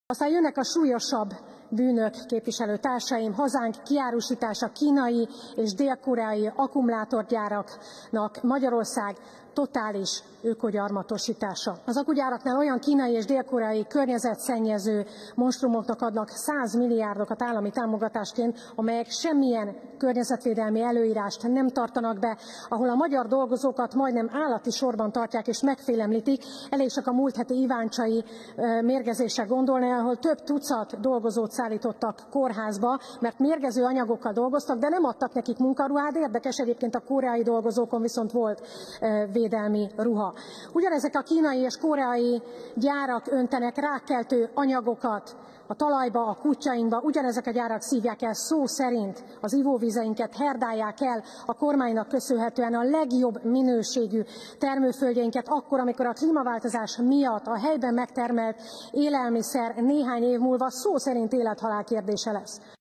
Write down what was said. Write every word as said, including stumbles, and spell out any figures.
Aztán jönnek a súlyosabb bűnök, képviselőtársaim, hazánk kiárusítása kínai és dél-koreai akkumulátorgyáraknak Magyarország totális ökogyarmatosítása. Az akkugyáraknál olyan kínai és dél-koreai környezetszennyező monstrumoknak adnak száz milliárdokat állami támogatásként, amelyek semmilyen környezetvédelmi előírást nem tartanak be, ahol a magyar dolgozókat majdnem állati sorban tartják és megfélemlítik. Elég csak a múlt heti iváncsai mérgezésre gondolni, ahol több tucat dolgozót szállítottak kórházba, mert mérgező anyagokkal dolgoztak, de nem adtak nekik munkaruhát. Érdekes, egyébként a koreai dolgozókon viszont volt védelmi ruha. Ugyanezek a kínai és koreai gyárak öntenek rákkeltő anyagokat a talajba, a kutyainkba, ugyanezek a gyárak szívják el szó szerint az ivóvizeinket, herdálják el a kormánynak köszönhetően a legjobb minőségű termőföldjeinket akkor, amikor a klímaváltozás miatt a helyben megtermelt élelmiszer néhány év múlva szó szerint élet-halál kérdése lesz.